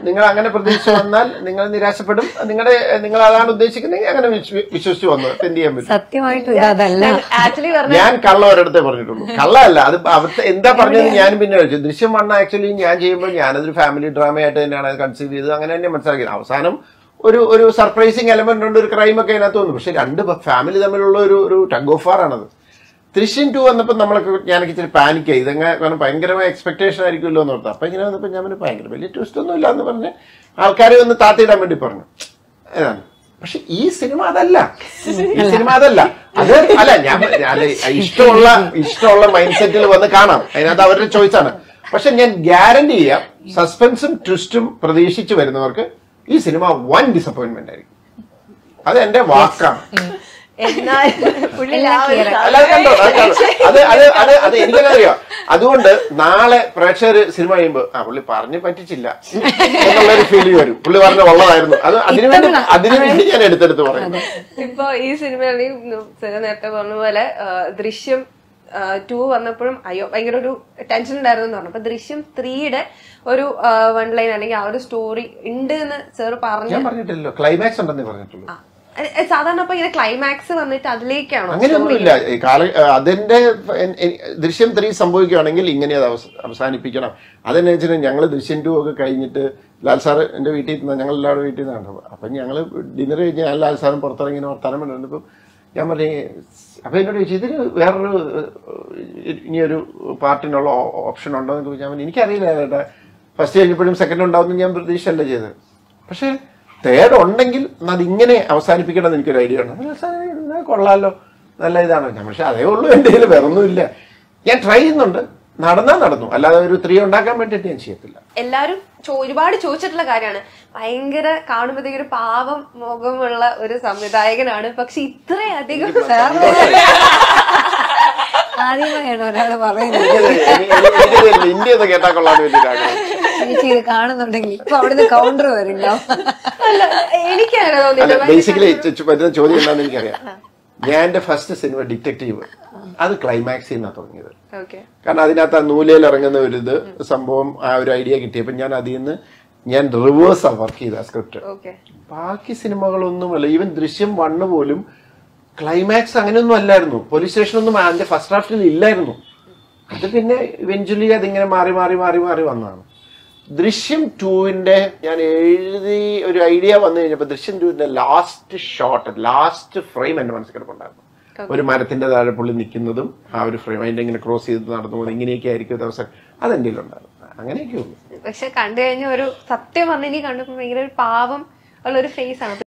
നിങ്ങൾ അങ്ങനെ പ്രതീക്ഷിച്ച് വന്നാൽ നിങ്ങൾ നിരാശപ്പെടും. നിങ്ങൾ അതാണ് ഉദ്ദേശിക്കുന്നെങ്കിൽ അങ്ങനെ വിശ്വസിച്ച് വന്നു എന്ത് ചെയ്യാൻ പറ്റും. സത്യമായിട്ടും അതല്ല ഞാൻ കള്ള ഒരിടത്തെ പറഞ്ഞിട്ടുള്ളൂ. കള്ളല്ല, അത് അവർക്ക് എന്താ പറഞ്ഞത് ഞാനും പിന്നെ കഴിച്ചു. ദൃശ്യം 1 ആക്ച്വലി ഞാൻ ചെയ്യുമ്പോൾ ഞാനതൊരു ഫാമിലി ഡ്രാമയായിട്ട് തന്നെയാണ് അത് കൺസീവ് ചെയ്തത്. അങ്ങനെ തന്നെ മനസ്സിലാക്കിയത്. അവസാനം ഒരു സർപ്രൈസിങ് എലമെന്റ് ഉണ്ട്, ഒരു ക്രൈം ഒക്കെ അതിനകത്ത് വന്നു. പക്ഷെ രണ്ട് ഫാമിലി തമ്മിലുള്ള ഒരു ടഗ് ഓഫ് വാർ ആണത്. ദൃശ്യം 2 വന്നപ്പോൾ ഞാനൊക്കെ ഇച്ചിരി പാനിക്കായി. ഇതങ്ങനെ കാരണം ഭയങ്കരമായ എക്സ്പെക്ടേഷൻ ആയിരിക്കുമല്ലോ എന്ന് ഓർത്ത്. അപ്പൊ ഇങ്ങനെ വന്നപ്പോൾ ഞാൻ ഭയങ്കര വലിയ ട്വിസ്റ്റ് ഒന്നും ഇല്ല എന്ന് പറഞ്ഞ് ആൾക്കാരെ ഒന്ന് താത്തിയിടാൻ വേണ്ടി പറഞ്ഞു. പക്ഷെ ഈ സിനിമ അതല്ല. അത് അല്ല, ഞാൻ ഇഷ്ടമുള്ള മൈൻഡ് സെറ്റിൽ വന്ന് കാണാം. അതിനകത്ത് അവരുടെ ചോയ്സ് ആണ്. പക്ഷെ ഞാൻ ഗ്യാരണ്ടി ചെയ്യാം, സസ്പെൻസും ട്വിസ്റ്റും പ്രതീക്ഷിച്ച് വരുന്നവർക്ക് ഈ സിനിമ 1 ഡിസപ്പോയിന്റ്മെന്റ് ആയിരിക്കും. അത് എന്റെ വാക്കാണ്. അത് എനിക്കറിയാം. അതുകൊണ്ട് നാളെ പ്രേക്ഷകർ സിനിമ കഴിയുമ്പോ പുള്ളി പറഞ്ഞു പറ്റിച്ചില്ല എന്നുള്ളൊരു ഫീൽ വരും. പുള്ളി പറഞ്ഞ ഉള്ളതായിരുന്നു. അത് അതിനുവേണ്ടി ഞാൻ എടുത്തെടുത്ത് പറയുന്നു. ഇപ്പൊ ഈ സിനിമയിൽ നേരത്തെ പറഞ്ഞ പോലെ ദൃശ്യം 2 വന്നപ്പോഴും ഭയങ്കര ഒരു ടെൻഷൻ ഉണ്ടായിരുന്നു എന്ന് പറഞ്ഞു. അപ്പൊ ദൃശ്യം 3യുടെ ഒരു 1 ലൈൻ അല്ലെങ്കിൽ ആ ഒരു സ്റ്റോറി ഉണ്ട് എന്ന് സാർ പറഞ്ഞു. ഞാൻ പറഞ്ഞിട്ടില്ലല്ലോ, ക്ലൈമാക്സ് ഉണ്ടെന്ന് പറഞ്ഞിട്ടുള്ളൂ. സാധാരണ അപ്പൊ ഇങ്ങനെ ക്ലൈമാക്സ് വന്നിട്ട് അതിലേക്കാണോ? അങ്ങനെയൊന്നുമില്ല. അതിന്റെ ദൃശ്യം 3 സംഭവിക്കുകയാണെങ്കിൽ ഇങ്ങനെ അത് അവസാനിപ്പിക്കണം. അതെന്നു വെച്ചാൽ ഞങ്ങള് ദൃശ്യം 2 ഒക്കെ കഴിഞ്ഞിട്ട് ലാൽ സാർ എന്റെ വീട്ടിൽ നിന്ന്, ഞങ്ങൾ എല്ലാവരും വീട്ടിൽ നിന്നാണ്. അപ്പൊ ഞങ്ങള് ഡിന്നർ കഴിഞ്ഞ് ഞാൻ ലാൽ സാറും പുറത്തിറങ്ങി വർത്താനം വേണ്ടിപ്പം ഞാൻ പറഞ്ഞു. അപ്പൊ എന്നോട് ചോദിച്ചു, ഇതിന് വേറൊരു ഇനിയൊരു പാർട്ടിനുള്ള ഓപ്ഷൻ ഉണ്ടോ എന്ന് ചോദിച്ചാൽ എനിക്കറിയില്ല കേട്ടോ. ഫസ്റ്റ് കഴിഞ്ഞപ്പോഴും സെക്കൻഡ് ഉണ്ടാവുമെന്ന് ഞാൻ പ്രതീക്ഷയല്ല ചെയ്തത്. പക്ഷെ തേർഡ് ഉണ്ടെങ്കിൽ അതിങ്ങനെ അവസാനിപ്പിക്കണം എന്ന് എനിക്കൊരു ഐഡിയ ഉണ്ട്. കൊള്ളാലോ, നല്ല ഇതാണ്. പക്ഷെ അതേ ഉള്ളൂ എന്റെ കയ്യിൽ, വേറൊന്നുമില്ല. ഞാൻ ട്രൈ ചെയ്യുന്നുണ്ട്. നടന്നാൽ നടന്നു, അല്ലാതെ ഒരു 3 ഉണ്ടാക്കാൻ വേണ്ടിയിട്ട് ഞാൻ ചെയ്യത്തില്ല. എല്ലാരും ഒരുപാട് ചോദിച്ചിട്ടുള്ള കാര്യമാണ്. ഭയങ്കര കാണുമ്പോഴത്തേക്ക് ഒരു പാവം മുഖമുള്ള ഒരു സംവിധായകനാണ്, പക്ഷെ ഇത്രയധികം ആദ്യമായാണ് ഒരാള് പറയുന്നത് ഇന്ത്യ എന്ന് കേട്ടാ കൊള്ളാൻ വേണ്ടിയിട്ടാണ് കാണുന്നുണ്ടെങ്കിൽ ഇപ്പൊ അവിടുന്ന് കൗണ്ടർ വരുന്നുണ്ടാവും. എനിക്കങ്ങനെ തോന്നിയില്ല. ബേസിക്കലി പറ്റുന്ന ചോദ്യം എന്താണെന്ന് എനിക്കറിയാം. ഞാൻ എന്റെ ഫസ്റ്റ് സിനിമ ഡിറ്റക്റ്റീവ്, അത് ക്ലൈമാക്സിൽ നിന്നാണ് തുടങ്ങിയത്. കാരണം അതിനകത്ത് ആ നൂലയിൽ ഇറങ്ങുന്ന ഒരു സംഭവം, ആ ഒരു ഐഡിയ കിട്ടിയപ്പോൾ ഞാൻ അതിൽ നിന്ന് റിവേഴ്സ് വർക്ക് ചെയ്ത സ്ക്രിപ്റ്റ്. ബാക്കി സിനിമകളൊന്നുമല്ല. ഈവൻ ദൃശ്യം 1 പോലും ക്ലൈമാക്സ് അങ്ങനെയൊന്നും അല്ലായിരുന്നു. പോലീസ് സ്റ്റേഷനൊന്നും അതിന്റെ ഫസ്റ്റ് ഡ്രാഫ്റ്റിൽ ഇല്ലായിരുന്നു. അത് പിന്നെ ഇവഞ്ച്വലി അതിങ്ങനെ മാറി വന്നതാണ്. ദൃശ്യം 2ന്റെ ഞാൻ എഴുതി ഒരു ഐഡിയ വന്നു കഴിഞ്ഞപ്പോൾ ദൃശ്യം 2ന്റെ ലാസ്റ്റ് ഫ്രെയിം എന്റെ മനസ്സിൽ കിടപ്പുണ്ടായിരുന്നു. ഒരു മരത്തിന്റെ താഴെ പുള്ളി നിൽക്കുന്നതും ആ ഒരു ഫ്രെയിം അതിന്റെ ഇങ്ങനെ ക്രോസ് ചെയ്ത് നടന്നു പോകുന്നത് ഇങ്ങനെയൊക്കെ ആയിരിക്കും ദിവസം. അതെന്റെ ഉണ്ടായിരുന്നു. അങ്ങനെയൊക്കെ ഉള്ളൂ. പക്ഷെ കണ്ടു കഴിഞ്ഞ ഒരു സത്യം പറഞ്ഞ കണ്ടപ്പോൾ ഭയങ്കര ഒരു പാവം ഉള്ള ഒരു ഫേസ് ആണ്.